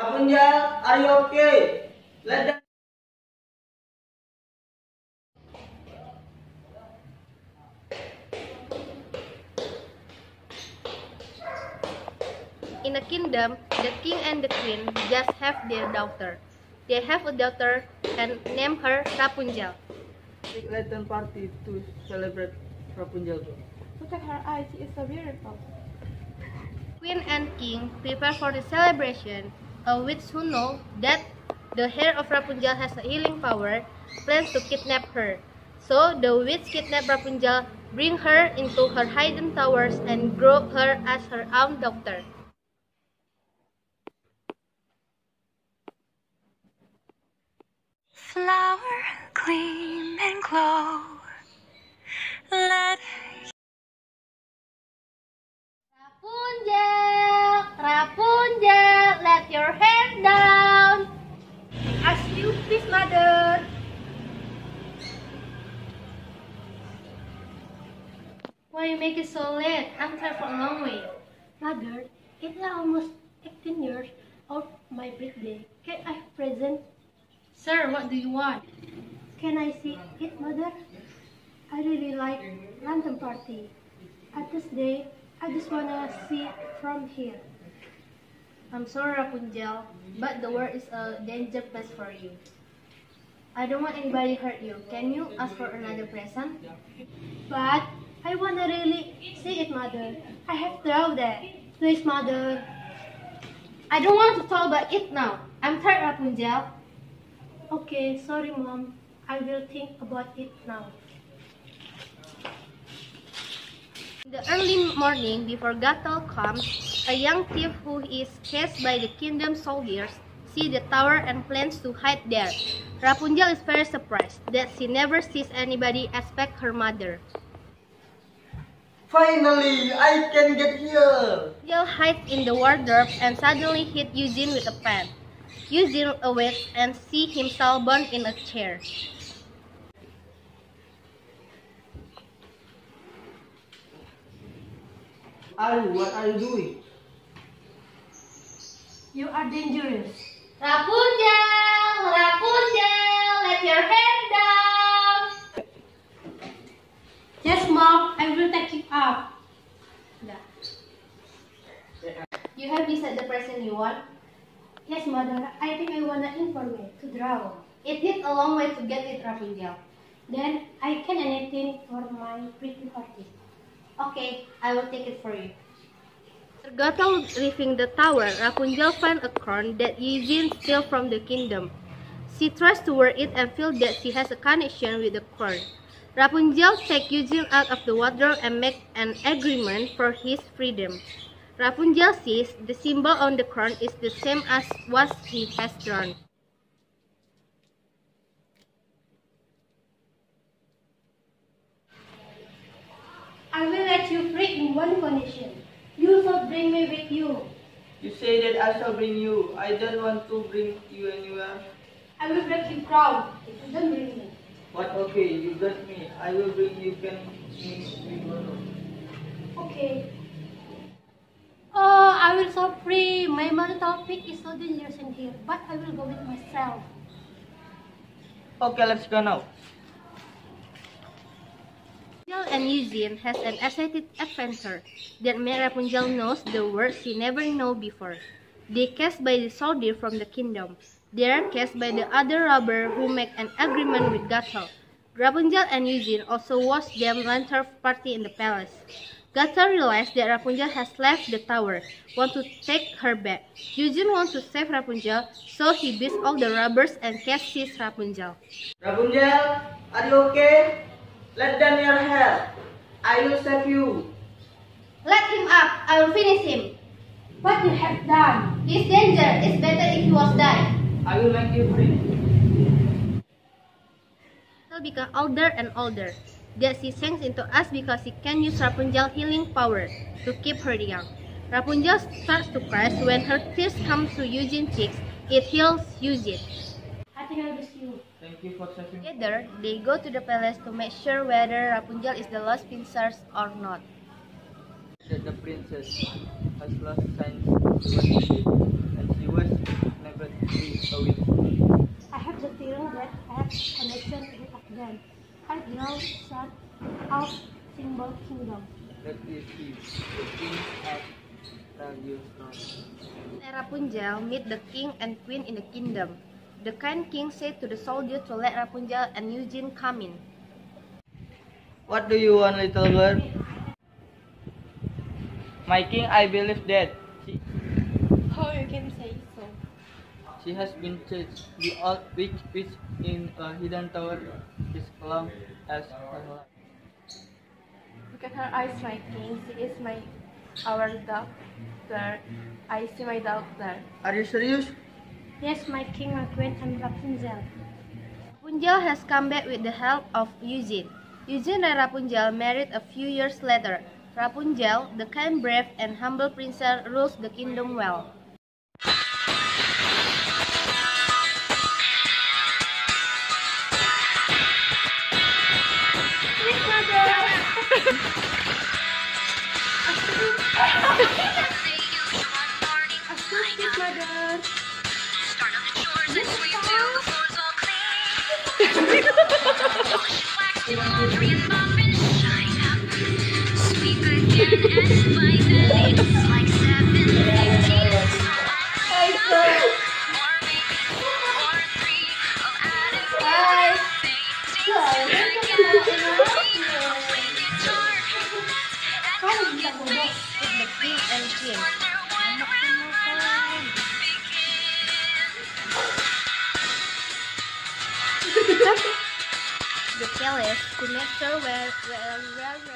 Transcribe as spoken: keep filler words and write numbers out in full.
Rapunzel, are you okay? Let them. In a kingdom, the king and the queen just have their daughter. They have a daughter and name her Rapunzel. Big lantern party to celebrate Rapunzel. Look at her eyes, she is so beautiful. Queen and king prepare for the celebration. A witch who knows that the hair of Rapunzel has a healing power plans to kidnap her. So the witch kidnaps Rapunzel, bring her into her hidden towers, and grow her as her own daughter. Flower, gleam and glow. Let Rapunzel, Rapunzel, let your hair down. As you please, mother. Why you make it so late? I'm tired for a long way. Mother, it's almost eighteen years of my birthday. Can I have present? Sir, what do you want? Can I see it, mother? I really like lantern party. At this day, I just wanna see it from here. I'm sorry, Rapunzel, but the world is a danger place for you. I don't want anybody hurt you. Can you ask for another present? But I wanna really see it, mother. I have trouble there. Please, mother. I don't want to talk about it now. I'm tired, Rapunzel. Okay, sorry, mom. I will think about it now. In the early morning, before Gatal comes, a young thief who is chased by the kingdom soldiers sees the tower and plans to hide there. Rapunzel is very surprised that she never sees anybody except her mother. Finally, I can get here. Rapunzel hides in the wardrobe and suddenly hits Eugene with a pen. Eugene awakes and sees himself bound in a chair. Aru, what are you doing? You are dangerous. Rapunzel, Rapunzel, let your hair down. Yes, mom. I will take it up. You have decided the present you want? Yes, mother. I think I wanna inform it to draw. It is a long way to get it, Rapunzel. Then I can anything for my pretty party. Okay, I will take it for you. After Gatal leaving the tower, Rapunzel finds a crown that Eugene stole from the kingdom. She tries to wear it and feels that she has a connection with the crown. Rapunzel takes Eugene out of the wardrobe and makes an agreement for his freedom. Rapunzel sees the symbol on the crown is the same as what he has drawn. I will let you free in one condition. You shall bring me with you. You say that I shall bring you. I don't want to bring you anywhere. I will break you proud if you don't bring me. But okay, you got me. I will bring you. Can me. Okay. Oh, I will so free. My mother topic is so dangerous in here, but I will go with myself. Okay, let's go now. Rapunzel and Eugene has an exciting adventure that made Rapunzel knows the world she never knew before. They cast by the soldier from the kingdom. They are cast by the other robber who make an agreement with Gatal. Rapunzel and Eugene also watch them lantern party in the palace. Gatal realizes that Rapunzel has left the tower, want to take her back. Eugene wants to save Rapunzel, so he beats all the robbers and catches Rapunzel. Rapunzel, are you okay? Let down your hair. I will save you. Let him up, I will finish him. What you have done? He's danger, it's better if he was dead. I will make you free. Rapunzel becomes older and older. That she sinks into us because she can use Rapunzel's healing power to keep her young. Rapunzel starts to cry when her tears come to Eugene's cheeks. It heals Eugene. I think I'll miss you. Thank you for saving me. Together, they go to the palace to make sure whether Rapunzel is the lost princess or not. That the princess has lost signs of humanity, and she was now set up symbol kingdom. Let us see. The king at Rapunzel. Rapunzel meet the king and queen in the kingdom. The kind king said to the soldier to let Rapunzel and Eugene come in. What do you want, little girl? My king, I believe that she, How you can say so? she has been changed. The old witch which in a hidden tower is long as her life. Look at her eyes, my king. She is my our daughter. I see my daughter. Are you serious? Yes, my king, my queen, and Rapunzel. Rapunzel has come back with the help of Eugene. Eugene and Rapunzel married a few years later. Rapunzel, the kind, brave, and humble princess, rules the kingdom well. The king and queen. The palace to make sure where where where